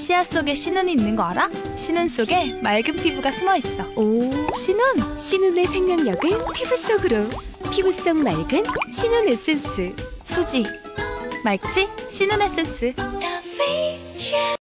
씨앗 속에 신은이 있는 거 알아? 신은 속에 맑은 피부가 숨어 있어. 오, 신은? 신은의 생명력을 피부 속으로. 피부 속 맑은 신은 에센스. 수지. 맑지? 신은 에센스.